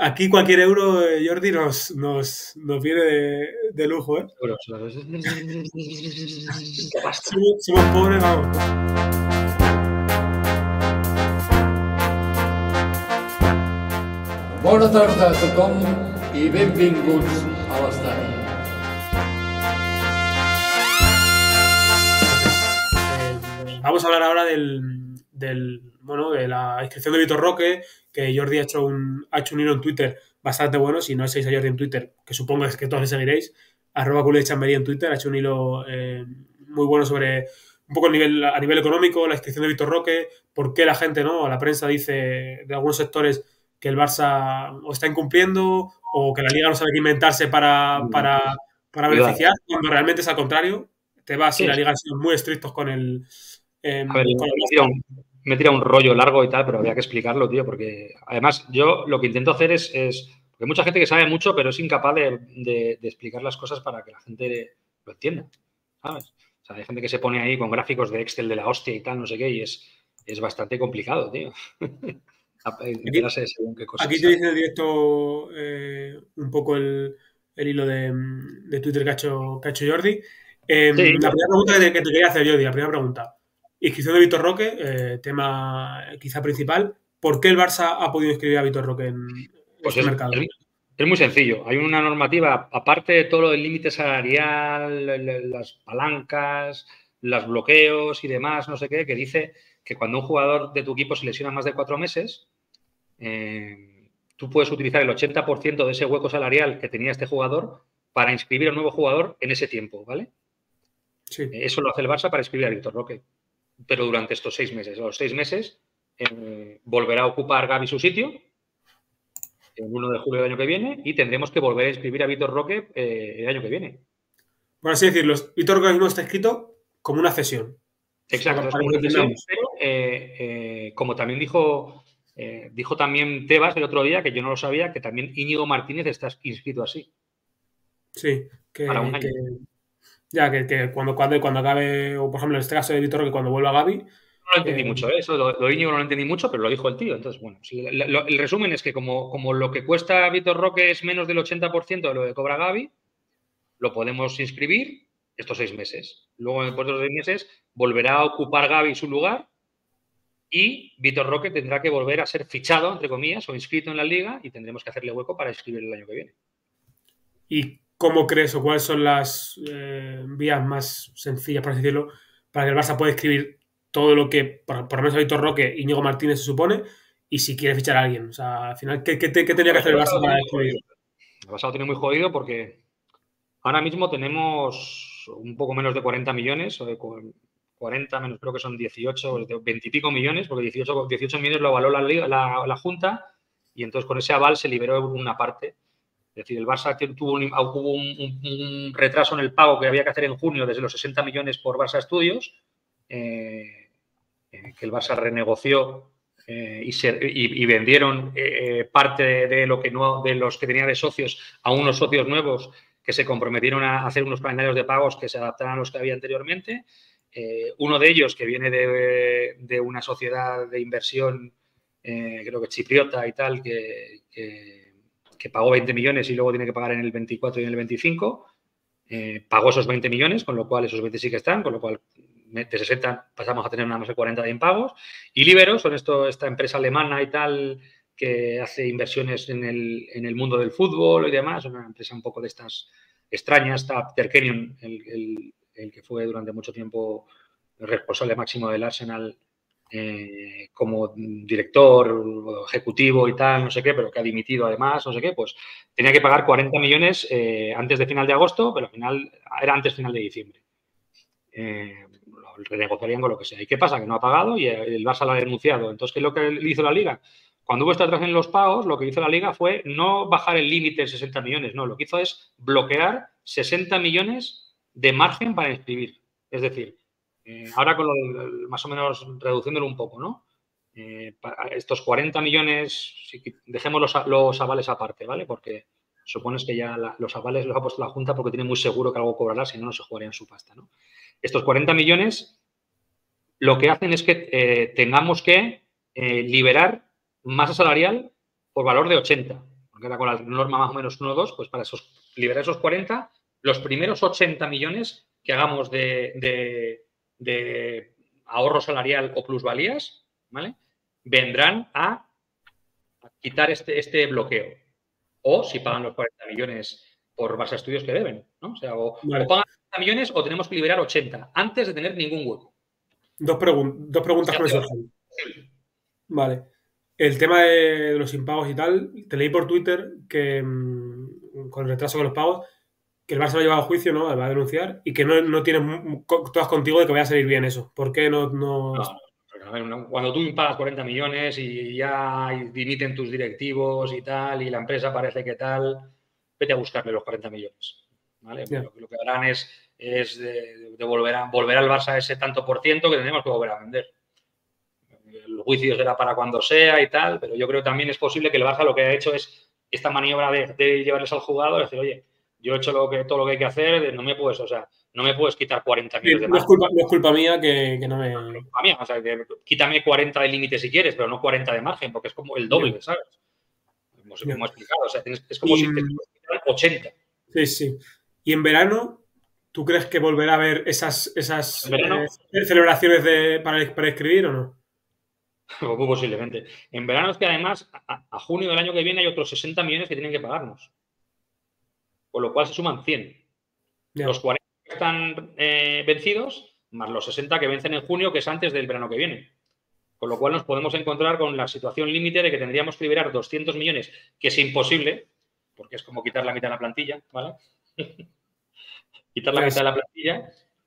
aquí cualquier euro, Jordi, nos viene de lujo, ¿eh? ¡Qué pasta! Somos pobres, vamos. Bona tarda a tothom i benvinguts a l'estadi. Vamos a hablar ahora bueno, de la inscripción de Vitor Roque, que Jordi ha hecho un hilo en Twitter bastante bueno. Si no seguís a Jordi en Twitter, que supongo que todos le seguiréis, @culé_chamberí en Twitter, ha hecho un hilo muy bueno sobre un poco a nivel económico, la inscripción de Vitor Roque, por qué la gente, ¿no? La prensa dice de algunos sectores que el Barça o está incumpliendo o que la Liga no sabe qué inventarse para beneficiar, cuando realmente es al contrario. Tebas y la Liga han sido muy estrictos con el... A ver, me tira un rollo largo y tal, pero había que explicarlo, tío, porque además yo lo que intento hacer es porque hay mucha gente que sabe mucho, pero es incapaz de explicar las cosas para que la gente lo entienda, ¿sabes? O sea, hay gente que se pone ahí con gráficos de Excel de la hostia y tal, no sé qué, y es bastante complicado, tío. Enterarse según qué cosas. Aquí te dice en directo un poco el hilo de Twitter que ha hecho Jordi. Sí, la primera pregunta que te quería hacer, Jordi, la primera pregunta. Inscripción de Vitor Roque, tema quizá principal. ¿Por qué el Barça ha podido inscribir a Vitor Roque en este mercado? Es muy sencillo. Hay una normativa, aparte de todo lo del límite salarial, las palancas, los bloqueos y demás, no sé qué, que dice que cuando un jugador de tu equipo se lesiona más de 4 meses, tú puedes utilizar el 80% de ese hueco salarial que tenía este jugador para inscribir a un nuevo jugador en ese tiempo, ¿vale? Sí. Eso lo hace el Barça para inscribir a Vitor Roque. Pero durante estos 6 meses. A los 6 meses volverá a ocupar Gavi su sitio el 1 de julio del año que viene y tendremos que volver a inscribir a Vitor Roque el año que viene. Por así decirlo, Vitor Roque mismo está escrito como una cesión. Exacto, es como una cesión, pero como también dijo también Tebas el otro día, que yo no lo sabía, que también Íñigo Martínez está inscrito así. Sí, para un año. Que cuando acabe, o por ejemplo en este caso de Vitor Roque, cuando vuelva Gavi. No lo entendí mucho, eso lo Íñigo no lo entendí mucho, pero lo dijo el tío. Entonces, bueno, el resumen es que como lo que cuesta Vitor Roque es menos del 80% de lo que cobra Gavi, lo podemos inscribir estos 6 meses. Luego, después de los 6 meses, volverá a ocupar Gavi su lugar y Vitor Roque tendrá que volver a ser fichado, entre comillas, o inscrito en la Liga y tendremos que hacerle hueco para inscribir el año que viene. ¿Y cómo crees o cuáles son las vías más sencillas, por así decirlo, para que el Barça pueda escribir todo lo que, por lo menos a Vitor Roque y Íñigo Martínez se supone, y si quiere fichar a alguien? O sea, al final, ¿qué tendría que hacer el Barça para escribir? El Barça lo tiene muy jodido porque ahora mismo tenemos un poco menos de 40 millones, o de 40 menos, creo que son 18, 20 y pico millones, porque 18 millones lo avaló la Junta y entonces con ese aval se liberó una parte. Es decir, el Barça hubo un retraso en el pago que había que hacer en junio desde los 60 millones por Barça Studios, que el Barça renegoció y vendieron parte de los que tenía de socios a unos socios nuevos que se comprometieron a hacer unos calendarios de pagos que se adaptaran a los que había anteriormente. Uno de ellos, que viene de una sociedad de inversión, creo que chipriota y tal, que pagó 20 millones y luego tiene que pagar en el 24 y en el 25, pagó esos 20 millones, con lo cual esos 20 sí que están, con lo cual de 60 pasamos a tener una más de 40 de impagos. Y Libero son esta empresa alemana y tal que hace inversiones en el mundo del fútbol y demás, una empresa un poco de estas extrañas. Está Peter Kenyon, el que fue durante mucho tiempo el responsable máximo del Arsenal como director ejecutivo y tal, no sé qué, pero que ha dimitido además, no sé qué, pues tenía que pagar 40 millones antes de final de agosto, pero al final era antes final de diciembre. Lo renegociarían con lo que sea. ¿Y qué pasa? Que no ha pagado y el Barça lo ha denunciado. Entonces, ¿qué es lo que hizo la Liga? Cuando hubo esta atraso en los pagos, lo que hizo la Liga fue no bajar el límite de 60 millones, no, lo que hizo es bloquear 60 millones de margen para inscribir. Es decir, ahora con más o menos reduciéndolo un poco, ¿no? Para estos 40 millones, dejemos los avales aparte, ¿vale? Porque supones que ya los avales los ha puesto la Junta porque tiene muy seguro que algo cobrará, si no, no se jugaría en su pasta, ¿no? Estos 40 millones lo que hacen es que tengamos que liberar masa salarial por valor de 80. que era con la norma más o menos 1,2, pues para liberar esos 40, los primeros 80 millones que hagamos de ahorro salarial o plusvalías, ¿vale? Vendrán a quitar este bloqueo. O si pagan los 40 millones por Barça Estudios que deben, ¿no? O sea, o pagan 40 millones o tenemos que liberar 80 antes de tener ningún hueco. Dos preguntas que me surgen. Vale. El tema de los impagos y tal, te leí por Twitter que con el retraso con los pagos, que el Barça lo ha llevado a juicio, ¿no? Va a denunciar y que no tienes todas contigo de que vaya a salir bien eso. ¿Por qué no? Cuando tú impagas 40 millones y ya dimiten tus directivos y tal, y la empresa parece que tal, vete a buscarle los 40 millones. ¿Vale? Yeah. Lo que harán es volver al Barça ese tanto por ciento que tendremos que volver a vender. El juicio será para cuando sea y tal, pero yo creo que también es posible que el Barça lo que ha hecho es esta maniobra de llevarles al juzgado y decir, oye, yo he hecho todo lo que hay que hacer, no me puedes quitar 40 millones de más. No es culpa mía que no me... No es culpa mía, o sea, quítame 40 de límite si quieres, pero no 40 de margen, porque es como el doble, ¿sabes? Como he explicado, o sea, es como si te quitaran 80. Sí. Y en verano, ¿tú crees que volverá a haber esas celebraciones para escribir o no? Muy posiblemente. En verano es que además a junio del año que viene hay otros 60 millones que tienen que pagarnos. Con lo cual se suman 100. Yeah. Los 40 que están vencidos, más los 60 que vencen en junio, que es antes del verano que viene. Con lo cual nos podemos encontrar con la situación límite de que tendríamos que liberar 200 millones, que es imposible, porque es como quitar la mitad de la plantilla, ¿vale? Quitar la mitad de la plantilla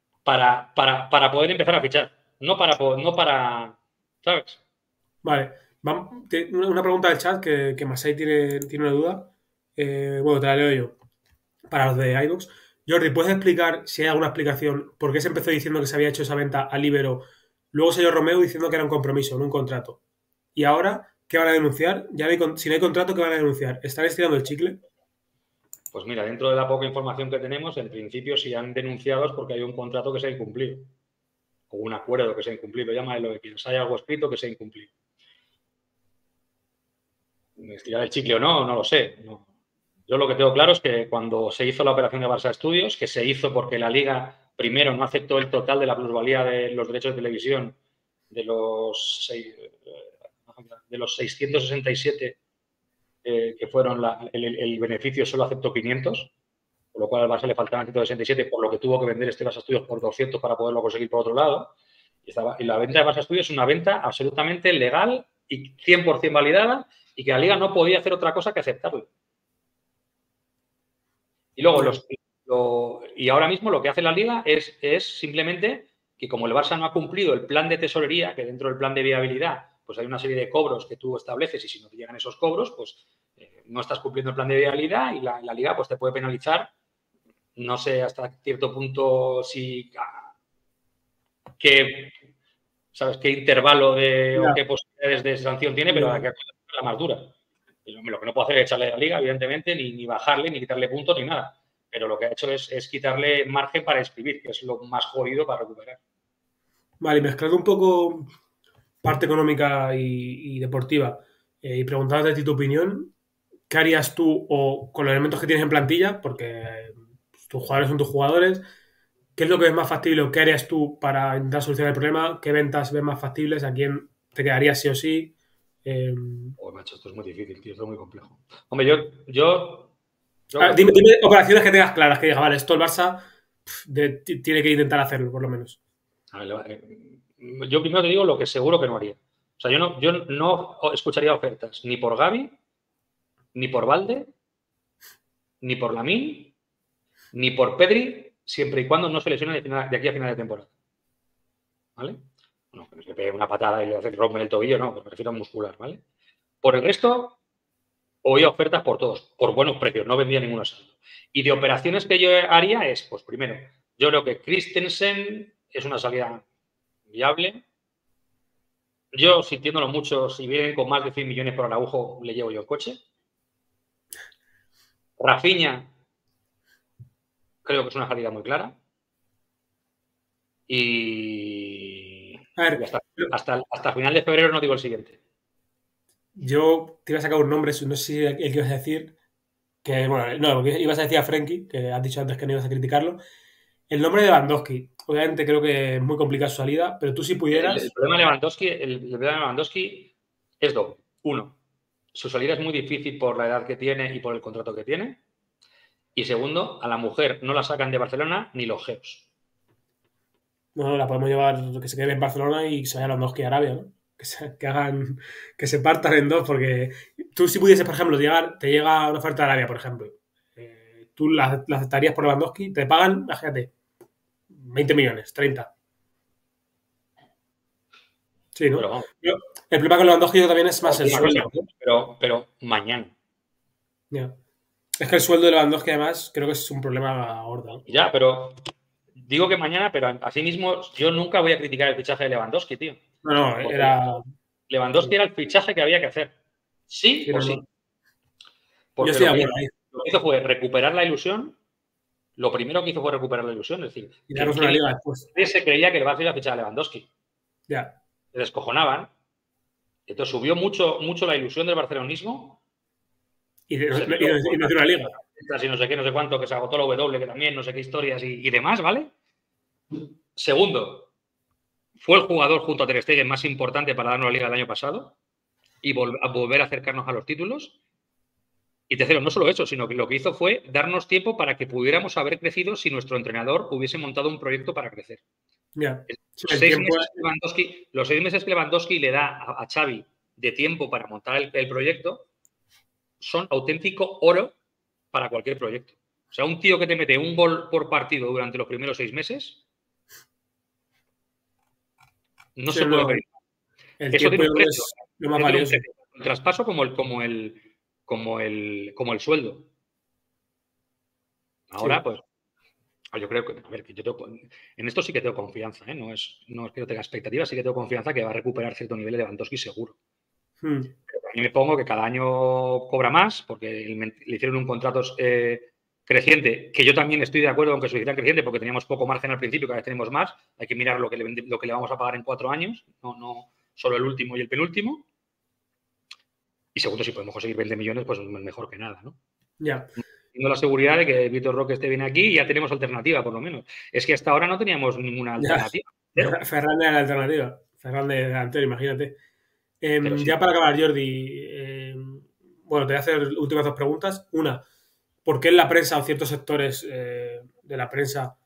para poder empezar a fichar. No para ¿sabes? Vale. Una pregunta del chat que Masai tiene una duda. Bueno, te la leo yo. Para los de iVoox. Jordi, ¿puedes explicar si hay alguna explicación por qué se empezó diciendo que se había hecho esa venta a Libero? Luego salió Romeu diciendo que era un compromiso, no un contrato. Y ahora, ¿qué van a denunciar? Si no hay contrato, ¿qué van a denunciar? ¿Están estirando el chicle? Pues mira, dentro de la poca información que tenemos, en principio si han denunciado es porque hay un contrato que se ha incumplido. O un acuerdo que se ha incumplido. Llámale lo que quieras. Hay algo escrito que se ha incumplido. Estirar el chicle o no lo sé. No. Yo lo que tengo claro es que cuando se hizo la operación de Barça Estudios, que se hizo porque la Liga primero no aceptó el total de la plusvalía de los derechos de televisión de los 667 que fueron el beneficio, solo aceptó 500, por lo cual al Barça le faltaban 167, por lo que tuvo que vender este Barça Estudios por 200 para poderlo conseguir por otro lado. Y la venta de Barça Estudios es una venta absolutamente legal y 100% validada y que la Liga no podía hacer otra cosa que aceptarlo. Y luego, y ahora mismo lo que hace la Liga es simplemente que como el Barça no ha cumplido el plan de tesorería, que dentro del plan de viabilidad pues hay una serie de cobros que tú estableces y si no te llegan esos cobros, pues no estás cumpliendo el plan de viabilidad y la Liga pues te puede penalizar, no sé hasta cierto punto qué intervalo o qué posibilidades de sanción tiene, pero la más dura. Lo que no puedo hacer es echarle a la Liga, evidentemente, ni bajarle, ni quitarle puntos, ni nada. Pero lo que ha hecho es quitarle margen para escribir, que es lo más jodido para recuperar. Vale, mezclando un poco parte económica y deportiva y preguntándote a ti tu opinión, ¿qué harías tú o con los elementos que tienes en plantilla? Porque tus jugadores son tus jugadores. ¿Qué es lo que ves más factible o qué harías tú para intentar solucionar el problema? ¿Qué ventas ves más factibles? ¿A quién te quedarías sí o sí? Macho, esto es muy difícil, tío, esto es muy complejo. Hombre, yo dime operaciones que tengas claras, que digas, vale, esto el Barça tiene que intentar hacerlo, por lo menos. A ver, yo primero te digo lo que seguro que no haría. O sea, yo no escucharía ofertas ni por Gavi, ni por Valde, ni por Lamine, ni por Pedri, siempre y cuando no se lesione de aquí a final de temporada. ¿Vale? No, que no se le pegue una patada y le hace romper el tobillo, no, me refiero a muscular, ¿vale? Por el resto, oía ofertas por todos, por buenos precios, no vendía ninguno saldo. Y de operaciones que yo haría es, pues primero, yo creo que Christensen es una salida viable. Yo, sintiéndolo mucho, si vienen con más de 100 millones por Araujo, le llevo yo el coche. Rafinha, creo que es una salida muy clara. Y a ver, hasta final de febrero no digo el siguiente. Yo te iba a sacar un nombre, no sé si el que ibas a decir, que bueno, no, porque ibas a decir a Frenkie, que has dicho antes que no ibas a criticarlo. El nombre de Lewandowski, obviamente creo que es muy complicada su salida, pero tú si El pudieras... problema de Lewandowski, el problema de Lewandowski es doble. Uno, su salida es muy difícil por la edad que tiene y por el contrato que tiene. Y segundo, a la mujer no la sacan de Barcelona ni los geos. Bueno, la podemos llevar, que se quede en Barcelona y que se vaya a Lewandowski a Arabia, ¿no? Que hagan, que se partan en dos, porque tú si pudieses, por ejemplo, te llega una oferta de Arabia, por ejemplo, tú la aceptarías por Lewandowski, te pagan, imagínate, 20 millones, 30. Sí, ¿no? Pero vamos, El problema con Lewandowski también es más el una cosa, sueldo, ¿no? pero mañana. Ya. Es que el sueldo de Lewandowski, además, creo que es un problema gordo, ¿no? Ya, pero digo que mañana, pero asimismo yo nunca voy a criticar el fichaje de Lewandowski, tío. No, Porque era... Lewandowski era el fichaje que había que hacer. Sí Sí, o no, sí. no. Yo Porque estoy de acuerdo ahí. lo que hizo fue recuperar la ilusión. Lo primero que hizo fue recuperar la ilusión. Es decir, Y darnos una liga después. nadie se creía que el Barça iba a fichar a Lewandowski. Ya. Se descojonaban. Entonces subió mucho la ilusión del barcelonismo. Y nos dio una liga. Y no sé qué, no sé cuánto, que se agotó la W, que también, no sé qué historias y demás, ¿vale? Segundo, fue el jugador junto a Ter Stegen más importante para darnos la liga del año pasado y volver a acercarnos a los títulos. Y tercero, no solo eso, sino que lo que hizo fue darnos tiempo para que pudiéramos haber crecido si nuestro entrenador hubiese montado un proyecto para crecer. Ya. Los 6 meses que Lewandowski le da a Xavi de tiempo para montar el proyecto son auténtico oro para cualquier proyecto. O sea, un tío que te mete un gol por partido durante los primeros 6 meses no se puede pedir. Eso tiene un precio. Lo más valioso. El traspaso como el sueldo. Ahora, pues, yo creo que, a ver, que en esto sí que tengo confianza, ¿eh? No es que no tenga expectativas, sí que tengo confianza que va a recuperar cierto nivel de Lewandowski seguro. Pero a mí me pongo que cada año cobra más, porque le hicieron un contrato creciente, que yo también estoy de acuerdo aunque se hiciera creciente, porque teníamos poco margen al principio, cada vez tenemos más, hay que mirar lo que le vamos a pagar en 4 años, no solo el último y el penúltimo. Y segundo, si podemos conseguir 20 millones, pues mejor que nada, ¿no? Ya. Tengo la seguridad de que Vitor Roque esté bien aquí y ya tenemos alternativa, por lo menos. Es que hasta ahora no teníamos ninguna alternativa. Ferran era la alternativa. Ferran de delantero, imagínate. Sí. Ya para acabar, Jordi, bueno, te voy a hacer últimas 2 preguntas. Una, ¿por qué en la prensa o ciertos sectores de la prensa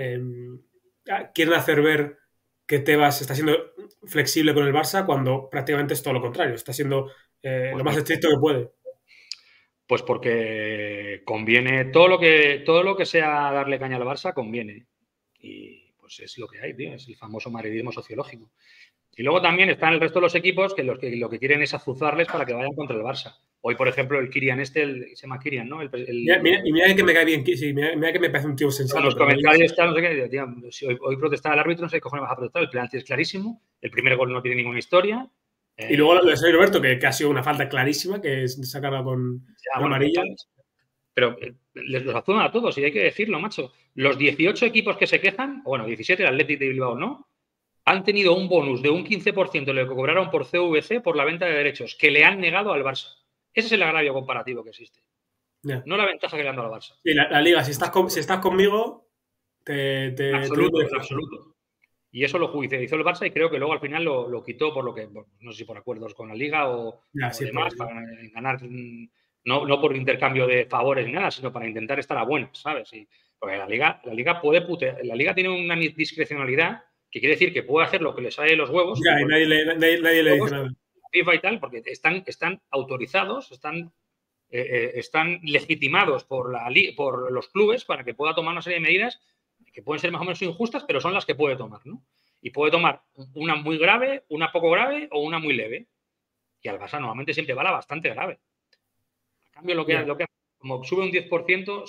quieren hacer ver que Tebas está siendo flexible con el Barça cuando prácticamente es todo lo contrario? Está siendo lo más estricto que puede. Pues porque conviene, todo lo que sea darle caña al Barça conviene. Y pues es lo que hay, tío, es el famoso madridismo sociológico. Y luego también están el resto de los equipos que lo que quieren es azuzarles para que vayan contra el Barça. Hoy, por ejemplo, el Kylian se llama Kylian, ¿no? Mira que me cae bien, sí, mira que me parece un tío sensato. Con los comentarios no sé qué, tío, si hoy protestaba el árbitro, no sé qué cojones vas a protestar, el penalti es clarísimo, el primer gol no tiene ninguna historia. Y luego lo de Sergio Roberto, que ha sido una falta clarísima, que se ha cargado con amarilla. Pero les los azulan a todos, y hay que decirlo, macho. Los 18 equipos que se quejan, bueno, 17, el Athletic de Bilbao no, han tenido un bonus de un 15% de lo que cobraron por CVC por la venta de derechos, que le han negado al Barça. Ese es el agravio comparativo que existe. Yeah. No la ventaja que le han dado al Barça. Sí, la Liga, si estás conmigo, absoluto. Y eso lo judicializó el Barça y creo que luego al final lo quitó por lo que, no sé si por acuerdos con la Liga o demás, para ganar, no por intercambio de favores ni nada, sino para intentar estar a buenas, ¿sabes? Porque la Liga puede putear, la Liga tiene una discrecionalidad que quiere decir que puede hacer lo que le sale de los huevos. Ya, y nadie le dice nada. FIFA y tal, porque están autorizados, están legitimados por los clubes para que pueda tomar una serie de medidas que pueden ser más o menos injustas, pero son las que puede tomar, ¿no? Y puede tomar una muy grave, una poco grave o una muy leve. Y al Barça normalmente siempre va la bastante grave. A cambio, lo que hace, como sube un 10%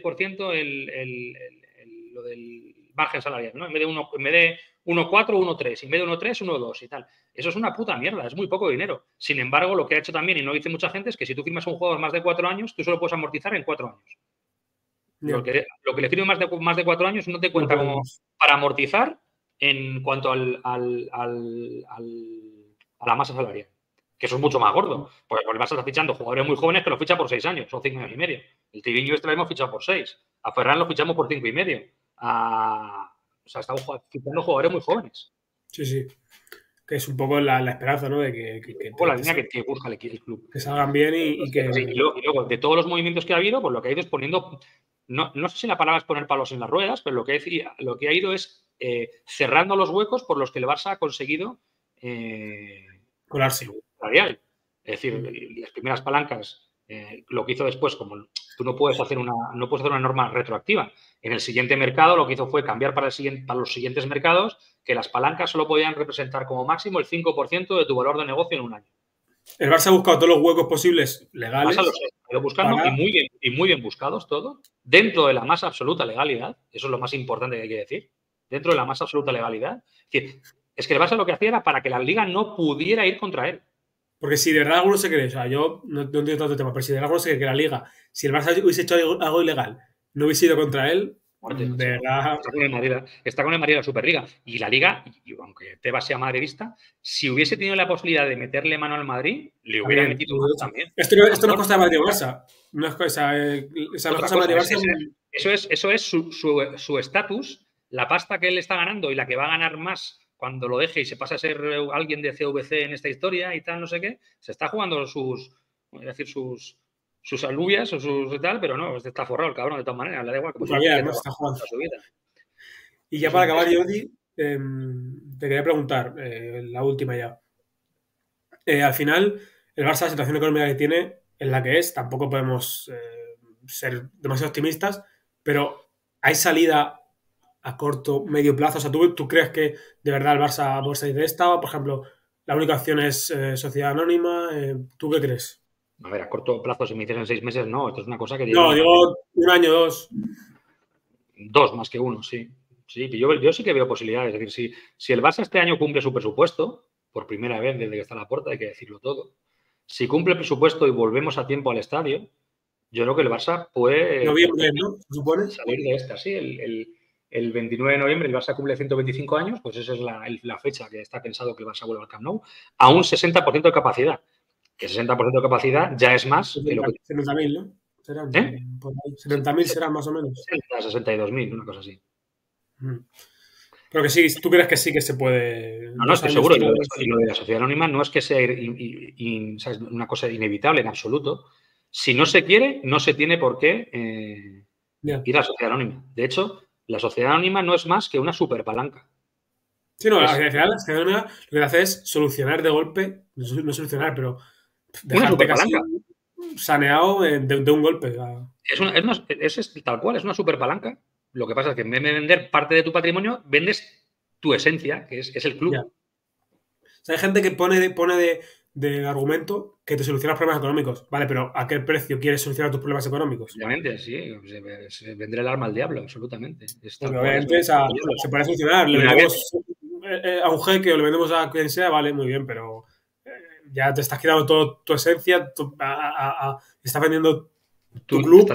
lo del margen salarial, ¿no? En vez de 1,4, 1,3, y en vez de 1,3, 1,2 y tal. Eso es una puta mierda, es muy poco dinero. Sin embargo, lo que ha hecho también, y no dice mucha gente, es que si tú firmas un jugador más de 4 años, tú solo puedes amortizar en 4 años. Lo que le firme más de 4 años no te cuenta como para amortizar en cuanto a la masa salarial. Que eso es mucho más gordo. Porque el Barça está fichando jugadores muy jóvenes que los ficha por 6 años o 5 años y medio. El Tirinho este lo hemos fichado por 6. A Ferran lo fichamos por 5 y medio. O sea, estamos fichando jugadores muy jóvenes. Sí, sí. Que es un poco la esperanza, ¿no? De un poco la línea que busca el club. Que salgan bien y que... Sí, y luego, de todos los movimientos que ha habido, pues lo que ha ido es poniendo... No sé si la palabra es poner palos en las ruedas, pero lo que ha ido es cerrando los huecos por los que el Barça ha conseguido colarse. Salarial. Es decir, las primeras palancas, lo que hizo después, como tú no puedes hacer una norma retroactiva. En el siguiente mercado lo que hizo fue cambiar para los siguientes mercados que las palancas solo podían representar como máximo el 5% de tu valor de negocio en un año. El Barça ha buscado todos los huecos posibles legales. Ha ido buscando y muy bien buscados todos, dentro de la más absoluta legalidad. Eso es lo más importante que hay que decir. Dentro de la más absoluta legalidad. Es que el Barça lo que hacía era para que la Liga no pudiera ir contra él. Porque si de verdad alguno se cree, o sea, yo no entiendo tanto el tema, pero si de verdad alguno se cree que la Liga, si el Barça hubiese hecho algo ilegal, no hubiese ido contra él, de verdad... Está con el Madrid la Superliga. Y la Liga, aunque Tebas sea madridista, si hubiese tenido la posibilidad de meterle mano al Madrid, le hubiera metido mano también. Esto no es cosa de Madrid o Barça. No es cosa de Madrid o Barça. Eso es su estatus, la pasta que él está ganando y la que va a ganar más cuando lo deje y se pasa a ser alguien de CVC en esta historia y tal, no sé qué, se está jugando sus alubias o sus tal, pero no, está forrado el cabrón de todas maneras, le da igual. No está jugando. Y ya para acabar, Jordi, te quería preguntar, la última ya. Al final, el Barça, la situación económica que tiene es la que es, tampoco podemos ser demasiado optimistas, pero ¿hay salida a corto, medio plazo? O sea, ¿tú crees que de verdad el Barça va a salir de esta? O, por ejemplo, la única opción es sociedad anónima. ¿Tú qué crees? A ver, a corto plazo, si me dicen en 6 meses, no. Esto es una cosa que... No, digo 1 año, 2. 2 más que 1, sí. Sí, yo sí que veo posibilidades. Es decir, si el Barça este año cumple su presupuesto, por primera vez desde que está a la puerta, hay que decirlo todo. Si cumple el presupuesto y volvemos a tiempo al estadio, yo creo que el Barça puede... Noviembre, ¿no? ¿Se supone? Salir de esta, sí. El 29 de noviembre el Barça cumple 125 años, pues esa es la fecha que está pensado que el Barça vuelva al Camp Nou, a un 60% de capacidad. Que 60% de capacidad ya es más que lo que... 70.000, ¿no? Serán, 70.000 serán más o menos. 62.000, una cosa así. Pero que sí, ¿tú crees que sí que se puede? No, estoy seguro. Y lo de la sociedad anónima no es que sea ¿sabes? Una cosa inevitable en absoluto. Si no se quiere, no se tiene por qué ir a la sociedad anónima. De hecho, la sociedad anónima no es más que una super palanca. Sí, no, al final la sociedad anónima lo que hace es solucionar de golpe, no solucionar, pero dejarte casi saneado de un golpe. Es tal cual, es una super palanca. Lo que pasa es que en vez de vender parte de tu patrimonio, vendes tu esencia, que es el club. Ya. O sea, hay gente que pone de argumento que te soluciona los problemas económicos. Vale, pero ¿a qué precio quieres solucionar tus problemas económicos? Obviamente, sí. Se vendrá el arma al diablo, absolutamente. Obviamente se puede solucionar. Le vendemos a un jeque o le vendemos a quien sea, vale, muy bien, pero ya te estás quitando toda tu esencia, estás vendiendo tu club.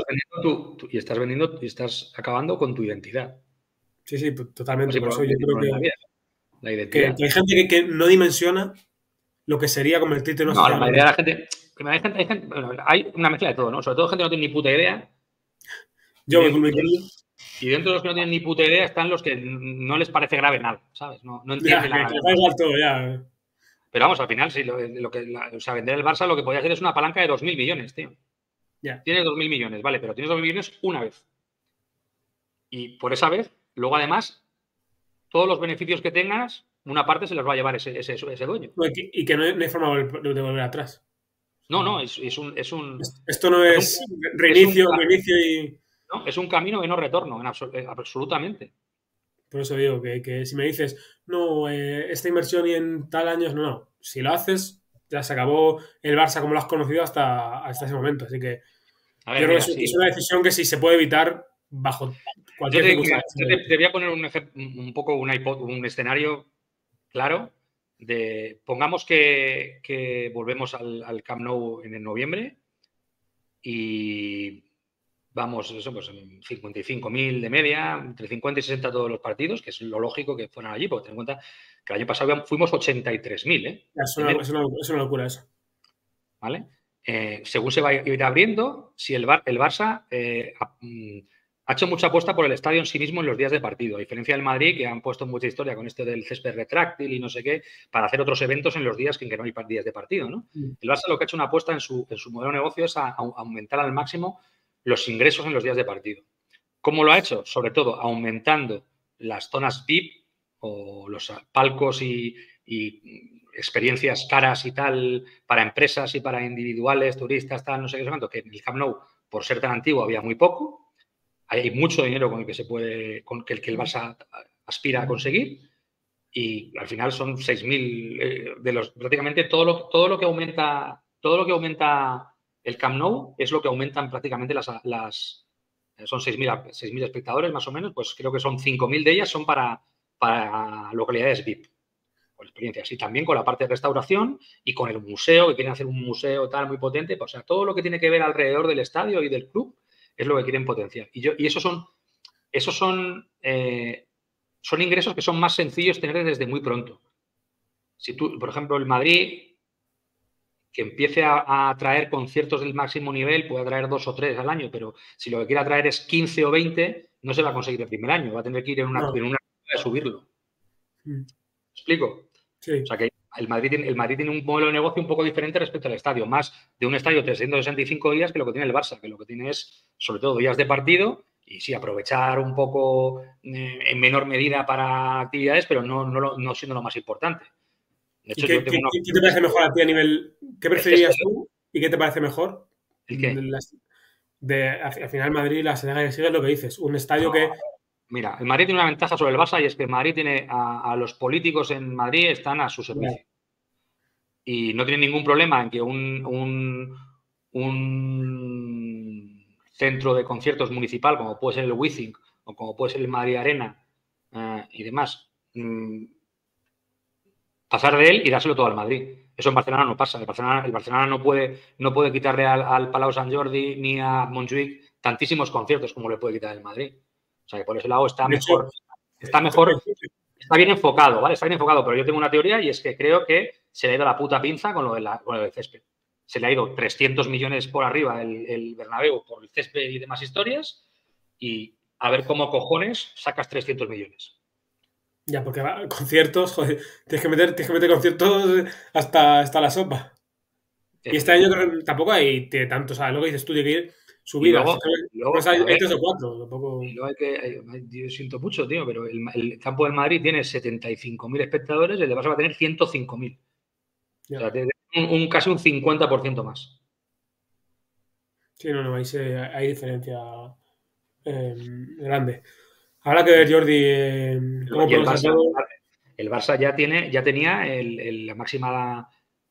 Y estás acabando con tu identidad. Sí, totalmente. Por eso yo creo la identidad. Que hay gente que no dimensiona lo que sería convertirte en una sociedad. No, la mayoría de la gente bueno, hay una mezcla de todo, ¿no? Sobre todo gente que no tiene ni puta idea. Yo y dentro de los que no tienen ni puta idea están los que no les parece grave nada, ¿sabes? No entienden nada. Da igual todo, ya. Pero vamos, al final, sí, o sea, vender el Barça lo que podía hacer es una palanca de 2.000 millones, tío. Yeah. Tienes 2.000 millones, vale, pero tienes 2.000 millones una vez. Y por esa vez, luego además, todos los beneficios que tengas, una parte se los va a llevar ese dueño. Y que no hay forma de volver atrás. No, es un... Esto no es reinicio y... No, es un camino de no retorno, absolutamente. Por eso digo que si me dices, no, esta inversión y en tal años, no. Si lo haces, ya se acabó el Barça como lo has conocido hasta ese momento. Así que yo creo que es una decisión que sí se puede evitar bajo cualquier circunstancia. Te voy a poner un escenario claro de, pongamos que volvemos al Camp Nou en noviembre y vamos, eso pues en 55.000 de media, entre 50 y 60 todos los partidos, que es lo lógico que fueran allí, porque ten en cuenta que el año pasado fuimos 83.000, ¿eh? Es una locura eso. ¿vale? Según se va a ir abriendo, si el Barça ha hecho mucha apuesta por el estadio en sí mismo en los días de partido, a diferencia del Madrid, que han puesto mucha historia con esto del césped retráctil y no sé qué, para hacer otros eventos en los días en que no hay días de partido, ¿no? El Barça lo que ha hecho una apuesta en su modelo de negocio es a aumentar al máximo los ingresos en los días de partido. ¿Cómo lo ha hecho? Sobre todo aumentando las zonas VIP o los palcos y experiencias caras y tal para empresas y para individuales, turistas, tal, no sé qué, que en el Camp Nou, por ser tan antiguo, había muy poco. Hay mucho dinero con el que se puede, con el que el Barça aspira a conseguir, y al final son 6.000 de los prácticamente todo lo que aumenta el Camp Nou es lo que aumentan prácticamente son 6.000 espectadores más o menos, pues creo que son 5.000 de ellas son para localidades VIP, con experiencias, y también con la parte de restauración y con el museo, que quieren hacer un museo tal muy potente, pues, o sea, todo lo que tiene que ver alrededor del estadio y del club es lo que quieren potenciar. Y esos son ingresos que son más sencillos tener desde muy pronto. Si tú, por ejemplo, el Madrid, que empiece a traer conciertos del máximo nivel, puede traer 2 o 3 al año, pero si lo que quiere traer es 15 o 20, no se va a conseguir el primer año, va a tener que ir en una de subirlo. ¿Me explico? Sí. O sea que el Madrid tiene un modelo de negocio un poco diferente respecto al estadio, más de un estadio 365 días que lo que tiene el Barça, que lo que tiene es, sobre todo, días de partido y sí, aprovechar un poco en menor medida para actividades, pero no siendo lo más importante. De hecho, ¿Qué te parece mejor a ti a nivel... ¿Qué preferirías tú y qué te parece mejor? ¿El qué? Al final Madrid, la señal que sigue es lo que dices, un estadio que... Mira, el Madrid tiene una ventaja sobre el Barça y es que el Madrid tiene a los políticos en Madrid están a su servicio. Claro. Y no tiene ningún problema en que un centro de conciertos municipal, como puede ser el Wizzing o como puede ser el Madrid Arena y demás, pasar de él y dárselo todo al Madrid. Eso en Barcelona no pasa. El Barcelona no puede quitarle al Palau Sant Jordi ni a Montjuïc tantísimos conciertos como le puede quitar el Madrid. O sea que por ese lado está mejor, está bien enfocado, ¿vale? Está bien enfocado, pero yo tengo una teoría y es que creo que se le ha ido la puta pinza con lo del césped. Se le ha ido 300 millones por arriba el Bernabéu por el césped y demás historias, y a ver cómo cojones sacas 300 millones. Ya, porque conciertos, joder, tienes que meter conciertos hasta la sopa. Y este año creo que tampoco hay tanto, ¿sabes? Lo que dices tú, de que ir subidas. Luego hay 3 o 4. Tampoco... Y luego yo siento mucho, tío, pero el campo del Madrid tiene 75.000 espectadores y el de Barça va a tener 105.000. O sea, casi un 50% más. Sí, no, hay diferencia grande. Habrá que ver, Jordi, cómo progresa todo. El Barça ya tenía la máxima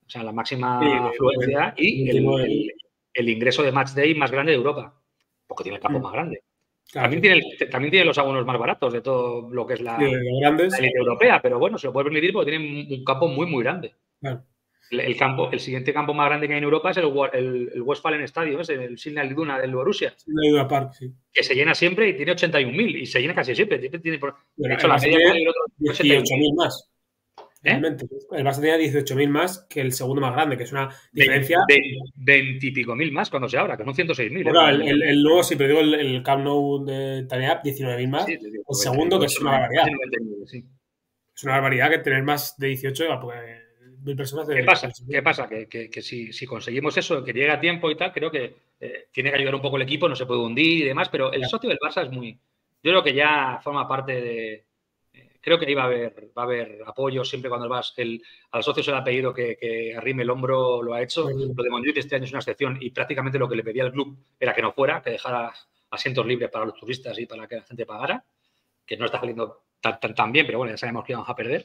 afluencia y el ingreso de match day más grande de Europa, porque tiene el campo más grande. Claro. También tiene los abonos más baratos de todo lo que es la élite europea, pero bueno, se lo puede permitir porque tiene un campo muy, muy grande. Claro. El siguiente campo más grande que hay en Europa es el Westfalen Stadium, el Signal Iduna del Borussia. Signal Iduna Park, sí. Que se llena siempre y tiene 81.000 y se llena casi siempre. De hecho, la media tiene 18.000 más. Realmente. El Barça tenía 18.000 más que el segundo más grande, que es una diferencia... De 20 y pico mil más cuando se abra, que son 106.000. Bueno, el nuevo, sí, pero digo el Camp Nou de Taniap, 19.000 más. Sí, el segundo, que es una barbaridad. Sí. Es una barbaridad que tener más de 18, porque 1.000 personas... ¿Qué pasa? Que si conseguimos eso, que llegue a tiempo y tal, creo que tiene que ayudar un poco el equipo, no se puede hundir y demás, pero el socio del Barça es muy... Yo creo que ya forma parte de... Creo que ahí va a haber apoyo siempre cuando al socio se le ha pedido que arrime el hombro, lo ha hecho. Lo de Montjuïc este año es una excepción y prácticamente lo que le pedía al club era que no fuera, que dejara asientos libres para los turistas y para que la gente pagara, que no está saliendo tan bien, pero bueno, ya sabemos que vamos a perder.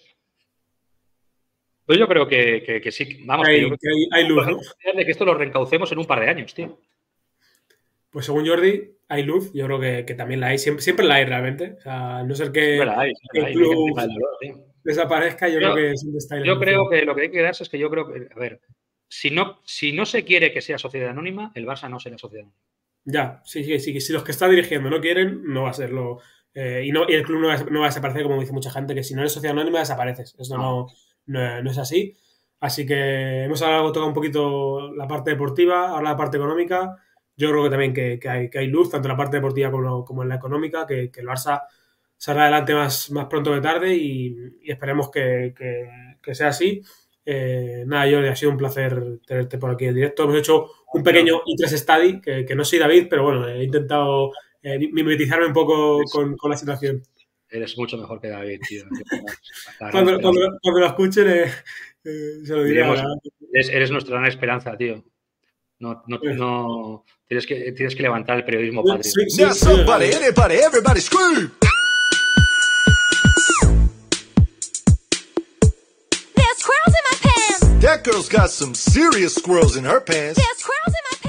Pero yo creo que sí, vamos, hay luz, ¿no? De que esto lo reencaucemos en un par de años, tío. Pues según Jordi, hay luz, yo creo que también la hay, siempre la hay realmente. O sea, no ser que el club desaparezca, yo creo que siempre está ahí. Yo creo que lo que hay que darse es que yo creo que, a ver, si no se quiere que sea sociedad anónima, el Barça no será sociedad anónima. Ya, sí. Si los que está dirigiendo no quieren, no va a serlo. Y el club no va a desaparecer, como dice mucha gente, que si no eres sociedad anónima desapareces. Eso no es así. Así que hemos tocado un poquito la parte deportiva, ahora la parte económica. Yo creo que también que hay luz, tanto en la parte deportiva como en la económica, que el Barça saldrá adelante más pronto que tarde y esperemos que sea así. Nada, Jordi, ha sido un placer tenerte por aquí en directo. Hemos hecho un pequeño I3 Study, que no soy David, pero bueno, he intentado mimetizarme un poco con la situación. Eres mucho mejor que David, tío. Cuando lo escuchen, se lo diré. Eres nuestra gran esperanza, tío. No, tienes que levantar el periodismo patrio. Now somebody, anybody, everybody scream! There's squirrels in my pants! That girl's got some serious squirrels in her pants. There's squirrels in my pants!